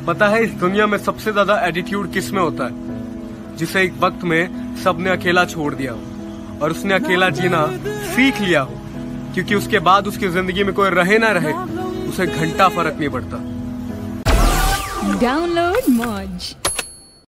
पता है इस दुनिया में सबसे ज्यादा एटीट्यूड किस में होता है? जिसे एक वक्त में सबने अकेला छोड़ दिया हो और उसने अकेला जीना सीख लिया हो, क्योंकि उसके बाद उसकी जिंदगी में कोई रहे ना रहे उसे घंटा फर्क नहीं पड़ता। डाउनलोड मौज।